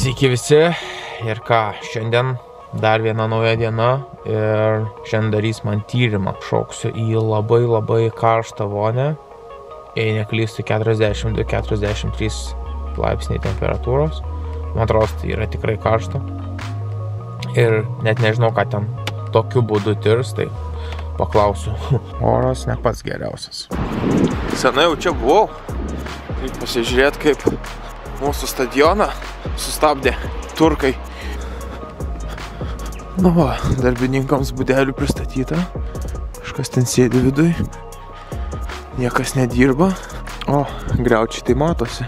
Sveiki visi ir ką, šiandien dar viena nauja diena ir šiandien darys man tyrimą. Šauksiu į labai karštą vonę, jei neklystu 42-43 laipsniai temperatūros. Man atrodo, tai yra tikrai karšta ir net nežinau, ką ten tokiu būdu tirs, tai paklausiu. Oras ne pats geriausias. Senai jau čia buvau, tai pasižiūrėt, kaip mūsų stadioną sustabdė turkai. Na va, darbininkams būdelių pristatyta. Kažkas ten sėdi viduj. Niekas nedirba. O, griaučiai tai matosi.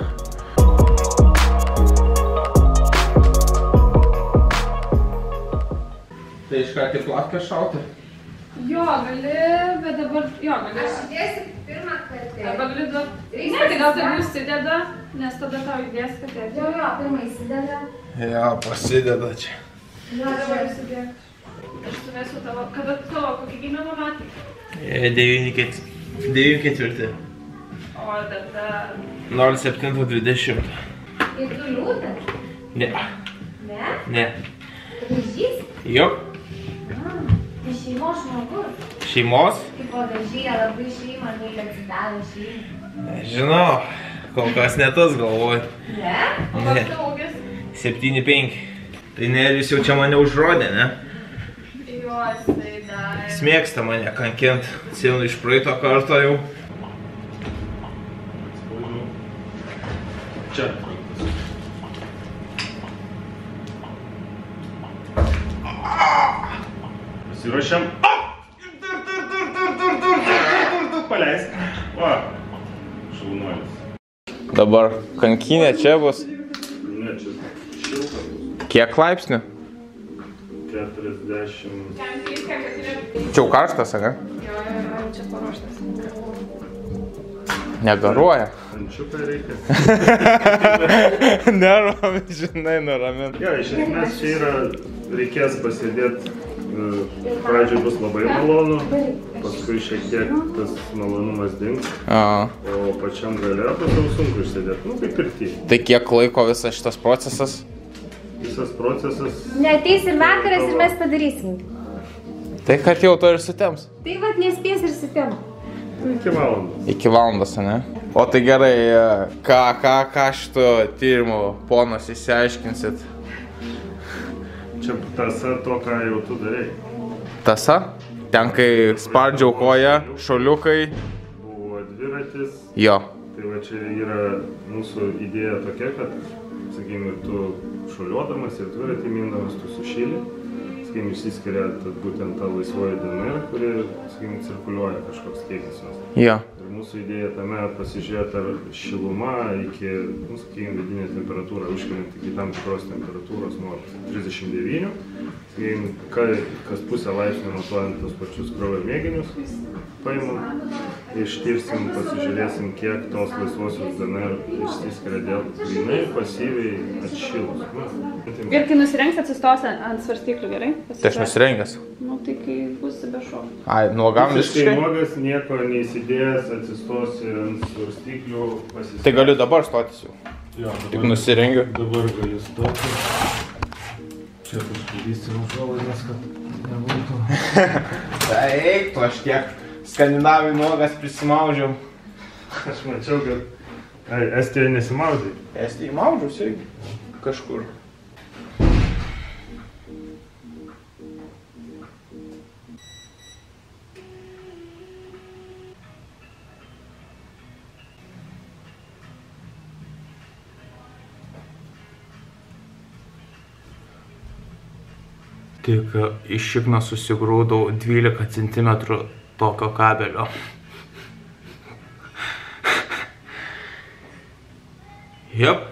Tai iškart į platką šauti? Jo, gali, bet dabar, gali. Aš įdėsiu pirmą kartą. Arba gali duoti. Ne, tai gal taip užsideda, nes tada tau įdės kartą. Jo, pirmą įsideda. Jo, prasideda čia. Jo, dabar įsidėk. Aš suvesiu tavo, kada tavo, kokį gimimo metai? 9-4. O tada... 07-20. Ir tu liūtas? Ne. Ne? Ne. Tu dažys? Jo. Tai šeimos žmogus. Šeimos? Kaip padažyja labai šeimą, gali atsidaro šeimą. Nežinau, kol kas ne tas galvoju. Ne? O koks tavo ūgis? 7-5. Tai Nerijus jau čia mane užrodė, ne? Jo, jisai dar... Jis mėgsta mane kankint, atsimenu iš praeito karto jau. Čia. Pasiruošiam. Tur. Paleisk. Va. Šaunuolis. Dabar kankinė čia bus. Ne, čia šilta bus. Kiek laipsnių? 40. Čia jau karštas, ne? Jo, čia paruoštas. Negaruoja. Ančiuką reikia. Neramint, žinai, nuramint. Jo, iš esmės čia yra, reikės pasėdėti. Pradžioj bus labai malonu, paskui šiek tiek tas malonumas dings, o pačiam gale bus jau sunku išsėdėti, nu kaip pirty. Tai kiek laiko visas šitas procesas? Visas procesas... Neateisim vakaras ir mes padarysim. Tai kad jau to ir sutems? Tai vat nespės ir sutem. Iki valandos. Iki valandos, ne? O tai gerai, ką šito tyrimo ponas išsiaiškinsit? Čia tasa to, ką jau tu darai. Tasa? Ten, kai spardžiau koją, šuoliukai. Buvo dviratis. Jo. Tai va čia yra mūsų idėja tokia, kad, sakykime, ir tu šuoliuodamas ir dviratį mindamas, tu sušyli. Sakykime, išsiskiria būtent ta laisvoji DNR, kuri, sakykime, cirkuliuoja kažkoks kiekis jos. Jo. Ir mūsų idėja tame pasižiūrėti, ar šiluma iki, nu, sakykime, vidinė temperatūra užkeliant iki tam tikros temperatūros nuo 39. Sakykime, kas pusę laipsnio matuojant tos pačius kraujo mėginius paimam, ištirsim, pasižiūrėsim, kiek tos laisvosios DNR išsiskiria dėl grynai pasyviai atšilus. Ir kai nusirengs, atsistos ant svarstyklių, gerai? Tai aš nusirengęs. Nu, tai kai būsi be šoko. Ai, nuogam Visiškai visiškai? nuogas, nieko neįsidėjęs, atsistosi ant svarstyklių, pasistengsi. Tai galiu dabar stotis jau. Jo, Tik nusirengiu. Dabar gali stoti. Čia uždarysim užuolaidas, kad nebūtų. Tai eik, tu aš tiek Skandinavijų nuogas prisimaužiau. Aš mačiau, kad Estijoje nesimaudai. Estijai maudžiausi kažkur. Tik iš šikno susigrūdau 12 cm tokio kabelio. Jep.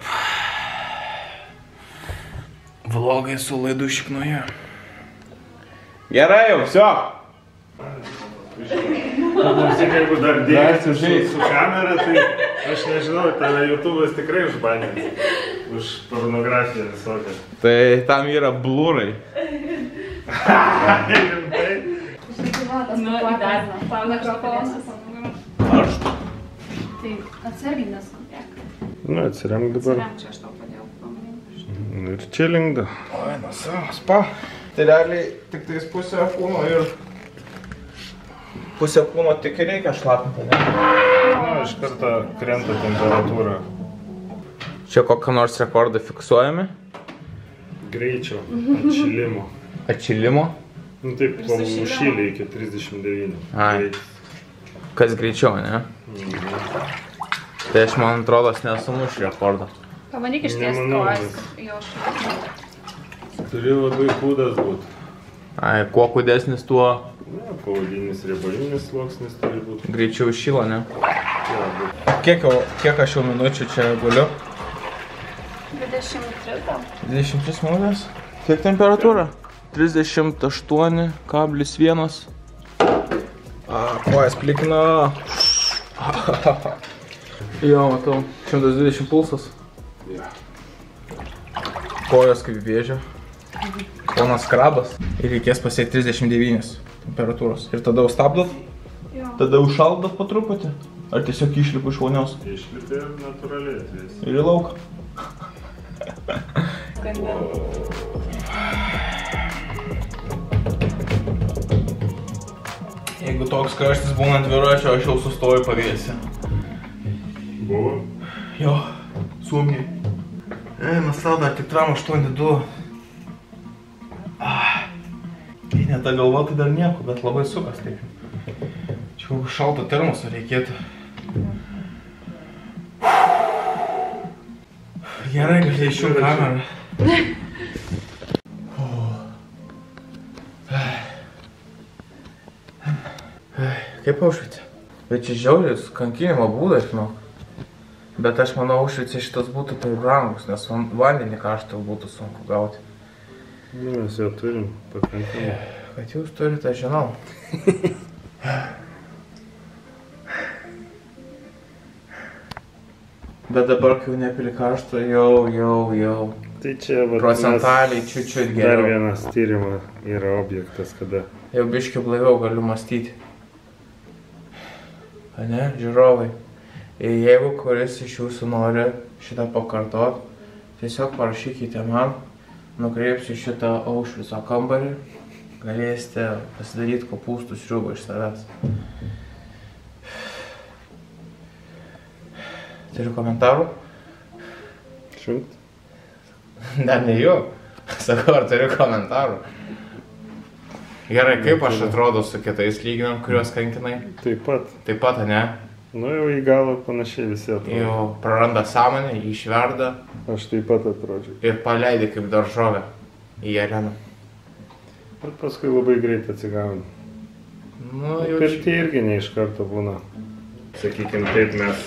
Vlogai su laidu šiknoje. Gerai jau, viso. Jeigu dar dėsi su kamera, tai aš nežinau, tave YouTube'as tikrai užbanės. Už pornografiją visokią. Tai tam yra blurai. Nu, įdarbino. Tau mikrofonas. Aš? Tai atsargiai neskubėk. Nu, atsiremk dabar. Atsiremk, čia aš tau padėjau. Ir chillingda. Oi, spa. Tai realiai tik tais pusę kūno ir pusę kūno tik ir reikia šlapinti, ne? Na, iš karto krenta temperatūra. Čia kokią nors rekordą fiksuojami? Greičio, atšilimo. Atšilimo? Nu taip, užšylė iki 39. Ai. Kas greičiau, ne? Tai aš, man atrodo, nesumušiu rekordą. Pabandyk ištiesti kojas jo šalia. Turi labai kūdas būti. Ai, kuo kūdesnis, tuo Ne, pavadinis riebalinis sluoksnis turi būti. greičiau šyla, ne? Ja, Kiek aš jau minučių čia guliu? 23 gal. 23 minutės. Kiek temperatūra? 38,1. Kojas plikina. Jo, matau. 120 pulsas. Ja. Kojos kaip vėžio. Ponas krabas. Ir reikės pasiekti 39 temperatūros. Ir tada jau stabdot? Jo. Tada jau šaldot po truputį? Ar tiesiog išlipu iš vonios? Išlipė ir natūraliai atvės. Ir į lauką? Jeigu toks karštis būna ant dviračio, aš jau sustoju pavėsį. Buvo? Jo, sunkiai. Nasau dar tik tram 8,2. Tai ne ta galva, tai dar nieko, bet labai sukas taip. Čia kokį šaltą termosą reikėtų. Gerai, gali išjungti kamerą. Kaip Aušvice? Bet čia žiaurius kankinimo būdas, žinau. Bet aš manau, Aušvice šitas būtų tai brangus, nes vandenį karštą būtų sunku gauti. Nu, mes jo turim pakankamai. Kad jūs turite, aš žinau. Bet dabar, kai jau nepili karštą, jau. Tai čia vat, Procentaliai čiut dar geriau. vienas tyrimo yra objektas, kada Jau biškiu blaiviau galiu mąstyti. Ane, žiūrovai. Ir jeigu kuris iš jūsų nori šitą pakartot, tiesiog parašykite man, nukreipsiu šitą Aušvico kambarį, galėsite pasidaryti kopūstų sriubą iš savęs. Turiu komentarų? šimtą. Dar ne jų. Sakau, ar turiu komentarų? Gerai, kaip aš atrodo su kitais lyginam, kuriuos kankinai? Taip pat. Taip pat, ne? Nu jau į galą panašiai visi atrodo. Jau praranda sąmonę, jį išverda Aš taip pat atrodžiau. ir paleidi kaip daržovę į areną. Ir paskui labai greit atsigauni. Nu, jau Pirty irgi ne iš karto būna. Sakykime, taip mes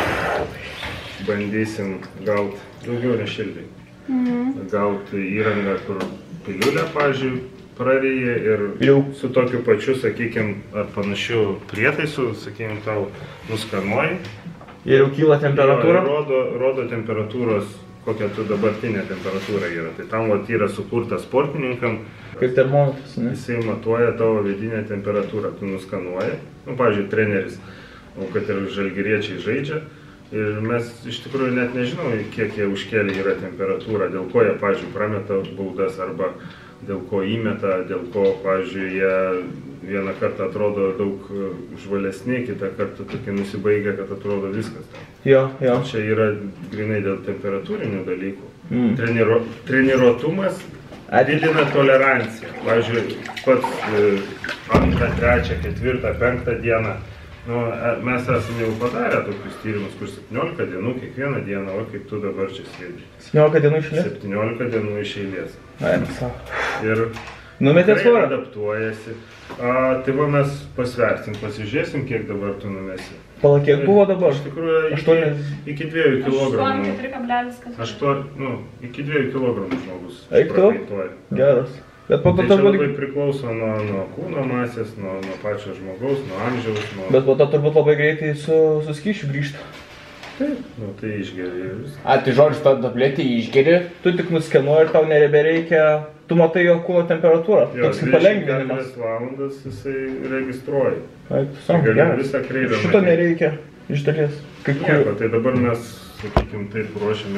bandysim gauti daugiau nešildai. Gauti įrangą, kur piliulę, pavyzdžiui, praryja ir Jau. su tokiu pačiu, sakykime, ar panašiu prietaisu, sakykime, tau nuskanuoji. Ir jau kyla temperatūra? Rodo temperatūros, kokia tu dabartinė temperatūra yra. Tai tam vat yra sukurta sportininkam, Kaip termometras, ne? jisai matuoja tavo vidinę temperatūrą, tu nuskanuoji. Nu, pavyzdžiui, treneris, kad ir žalgiriečiai žaidžia. Ir mes iš tikrųjų net nežinome, kiek jie užkėlė yra temperatūra, dėl ko jie, pavyzdžiui, prameta baudas arba dėl ko įmeta, dėl ko, pavyzdžiui, jie vieną kartą atrodo daug žvalesni, kitą kartą tokie nusibaigia, kad atrodo viskas tam. Jo. Čia yra grinai dėl temperatūrinių dalykų. Treniruotumas didina toleranciją. Pavyzdžiui, pats 2, 3, 4, 5 dieną. Nu, mes esame jau padarę tokius tyrimus, kur 17 dienų, kiekvieną dieną, o kaip tu dabar čia sėdi. 17 dienų iš eilės? 17 dienų iš eilės. Ai, nesau. Ir Numetė tikrai svorį? adaptuojasi. Tai va mes pasversim, pasižiūrėsim, kiek dabar tu numesi. Pala, kiek buvo dabar? Iš tikrųjų, iki 2 kilogramų. 4,8. Iki 2 kilogramų žmogus. Eik tu? prakaituoja. Geras. Bet po to Tai čia turbūt... labai priklauso nuo kūno masės, nuo pačio žmogaus, nuo amžiaus, Bet po to turbūt labai greitai su skysčiu grįžta. Taip, nu tai išgeri ir viską. Tai žodžiu, tą tabletį išgeri, tu tik nuskenuoji ir tau nebereikia, tu matai jo kūno temperatūrą. Toks palengvinimas. 24 valandas jisai registruoja. Ai, tu sam, Gali geras. visą kreivę Šito matyti. nereikia iš dalies. Kaip Nieko, tai dabar mes, sakykim, taip ruošiamės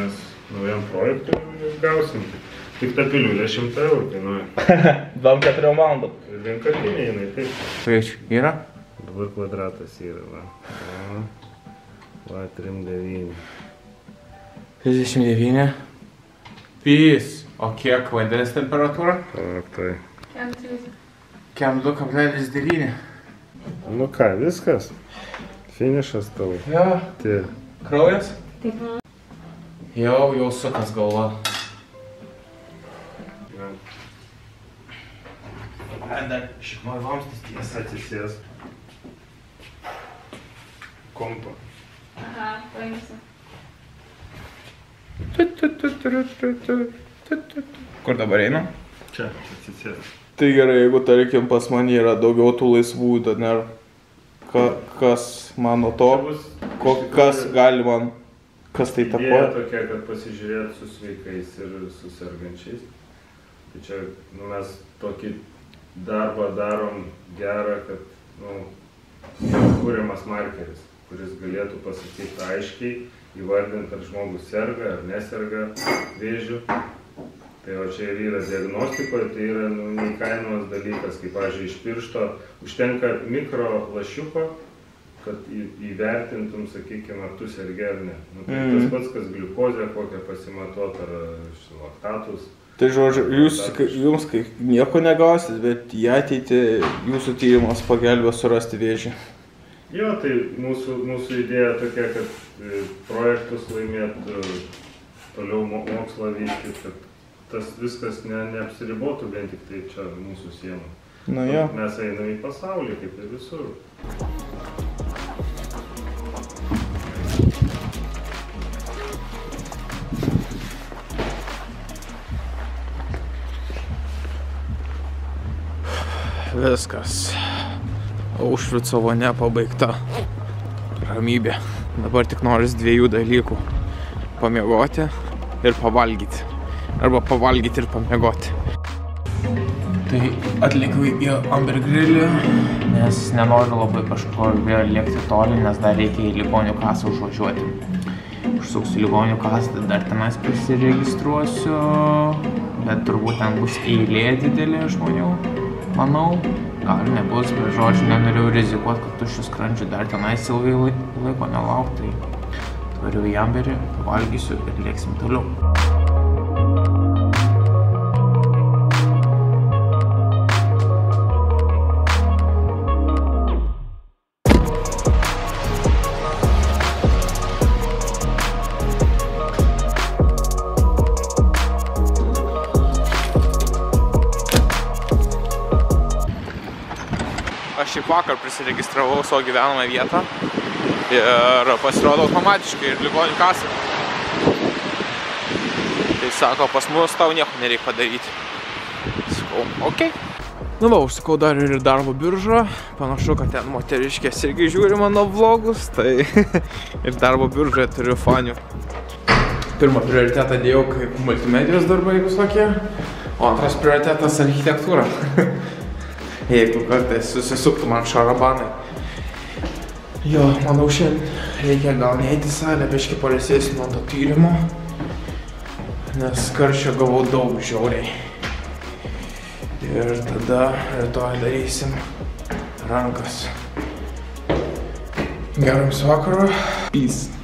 naujam projektui gausim. Tik ta piliulė 100 eurų kainuoja. 2-4 valandų. Ir vienkartinė jinai, taip. Skaičių yra? 2 kvadratas yra, va. Va, 39. 39. Pys. O kiek vandens temperatūra? Tak, tai. Kem 2,9. Nu ką, viskas? Finišas tavo. Jo. Tie. Kraujas? Taip. Jau sukas galva. Dar šikmoj vamstis tiesa. Atsisės. Kompa. Aha, paimsiu. Kur dabar einam? Čia, atsisės. Tai gerai, jeigu tarkim pas mane yra daugiau tų laisvų DNR, kas mano to, kas gali man, kas tai Idėja takoja? tokia, kad pasižiūrėt su sveikais ir su sergančiais. Tai čia, mes tokį darbą darom gerą, kad kuriamas markeris, kuris galėtų pasakyti aiškiai, įvardinti, ar žmogus serga ar neserga vėžiu. Tai o čia ir yra diagnostikoje, tai yra neįkainomas dalykas, kaip, pavyzdžiui, iš piršto užtenka mikro lašiuko, kad įvertintum, sakykime, ar tu sergi ar ne. Tai tas pats, kas gliukozę kokią pasimatuot, ar laktatus. Tai žodžiu, jums nieko negausit, bet į ateitį jūsų tyrimas pagelbės surasti vėžį. Jo, tai mūsų idėja tokia, kad projektus laimėt, toliau mokslą vystyti, kad tas viskas neapsiribotų vien tik tai čia mūsų sienų. Na jo. Mes einam į pasaulį, kaip ir visur. Viskas. Aušvico vonia pabaigta. Ramybė. Dabar tik noris 2 dalykų. Pamiegoti ir pavalgyti. Arba pavalgyti ir pamiegoti. Tai atlikau į Amber grilį, nes nenoriu labai kažkur vėl lėkti toli, nes dar reikia į ligonių kasą užvažiuoti. Užsuksiu ligonių kasą, dar tenais prisiregistruosiu, bet turbūt ten bus eilė didelė žmonių, manau. Gal nebus, bet žodžiu, nenorėjau rizikuoti, kad tuščiu skrandžiu dar tenais ilgai laiko nelaukti. Tvariu į Amberį, pavalgysiu ir lėksim toliau. Aš šiaip vakar prisiregistravau savo gyvenamą vietą ir pasirodo automatiškai ir ligonių kasą. Tai sako, pas mus tau nieko nereikia padaryti. Sakau, okei. Nu va, užsakau dar ir darbo biržą. Panašu, kad ten moteriškės irgi žiūri mano vlogus, tai ir darbo biržoje turiu fanių. Pirmą prioritetą dėjau kaip multimedijos darbai visokie, o antras prioritetas architektūra. Jeigu kartais susisuktų man šarabanai. Jo, manau, šiandien reikia gal neįti salę, biškį pailsėsiu nuo to tyrimo, nes karščio gavau daug žiauriai. Ir tada rytoj darysim rankas. Gero jums vakaro. Peace.